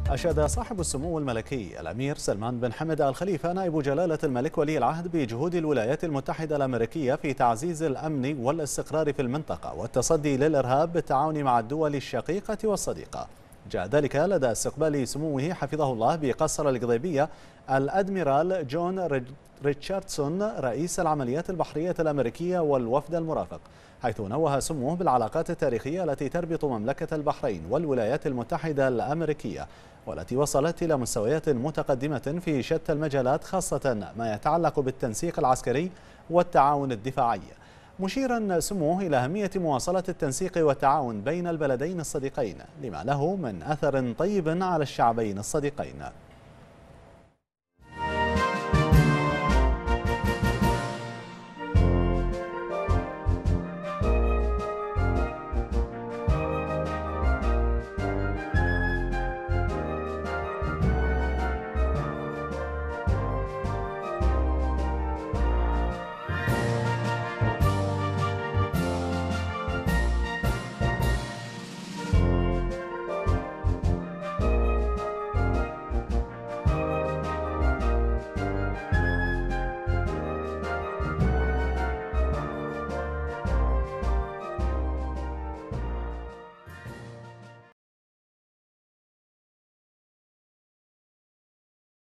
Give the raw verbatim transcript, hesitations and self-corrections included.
أشاد صاحب السمو الملكي الأمير سلمان بن حمد آل خليفة نائب جلالة الملك ولي العهد بجهود الولايات المتحدة الأمريكية في تعزيز الأمن والاستقرار في المنطقة والتصدي للإرهاب بالتعاون مع الدول الشقيقة والصديقة. جاء ذلك لدى استقبال سموه حفظه الله بقصر القضيبية الأدميرال جون ريتشاردسون رئيس العمليات البحرية الأمريكية والوفد المرافق، حيث نوه سموه بالعلاقات التاريخية التي تربط مملكة البحرين والولايات المتحدة الأمريكية، والتي وصلت إلى مستويات متقدمة في شتى المجالات، خاصة ما يتعلق بالتنسيق العسكري والتعاون الدفاعي، مشيرا سموه إلى أهمية مواصلة التنسيق والتعاون بين البلدين الصديقين لما له من أثر طيب على الشعبين الصديقين.